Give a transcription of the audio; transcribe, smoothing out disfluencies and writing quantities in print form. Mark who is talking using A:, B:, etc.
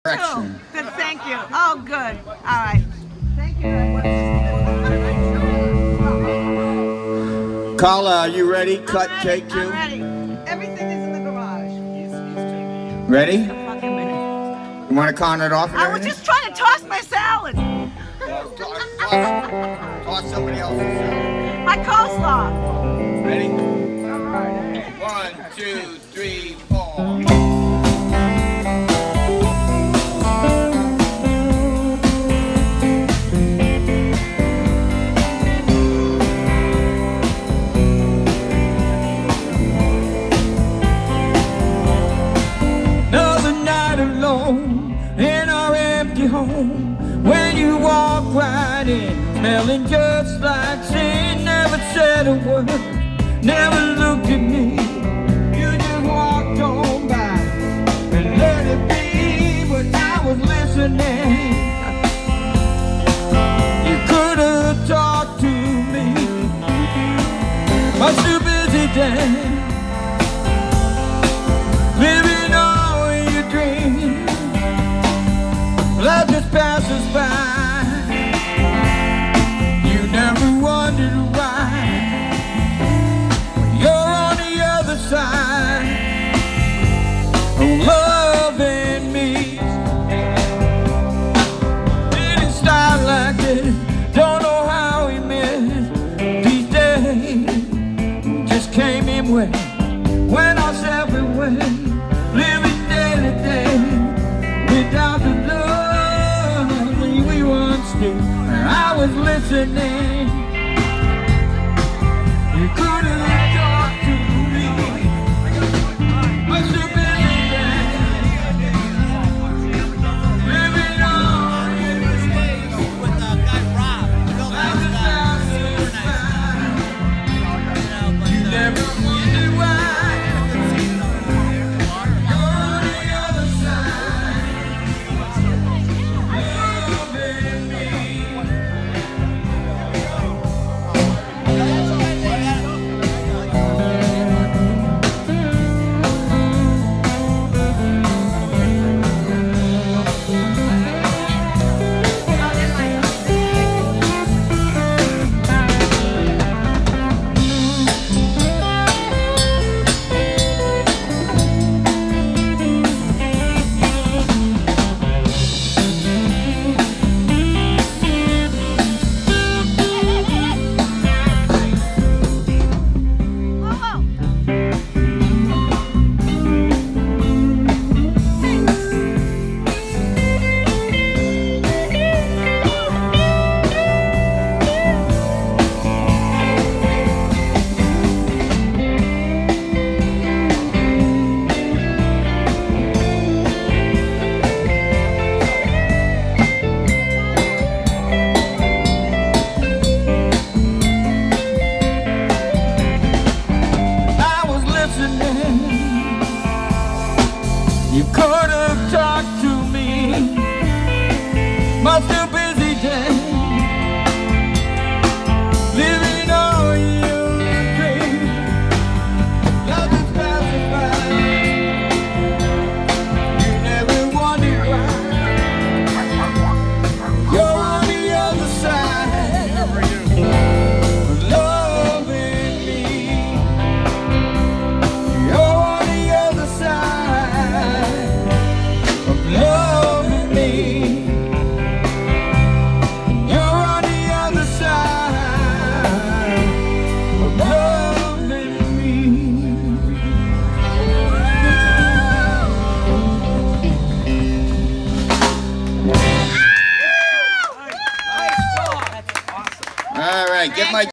A: Correction.
B: Good, thank you. Oh, good. All right. Thank you very much.
A: Carla, are you ready? Cut, take two.
B: I'm ready. Everything is in the garage.
A: Ready?
B: A fucking minute.
A: You want to count it off? And
B: I was
A: everything?
B: just trying to toss my salad.
A: Toss somebody else's salad.
B: My coleslaw.
A: Ready? All right. 1, 2, 3, 4.
C: In our empty home, when you walk right in, smelling just like sin, never said a word, never looked at me. You just walked on by and let it be, but I was listening. You could have talked to me, but too busy then, living all your dreams. Life just passes by. You never wondered why. You're on the other side of loving me. Didn't start like this. Don't know how we missed these days. Just came in way, went our separate ways, living day to day without the love we once knew. I was listening. You could have talked to me, but you busy then, living on in the space with guy Rob. You never wondered why. You're on the other side. You could have talked to me, but too busy then, living all your dreams. Love is passing by. You never wondered why. You're on the other side of loving me. You're on the other side of loving me. You're on the other side of loving me.
A: All right, get my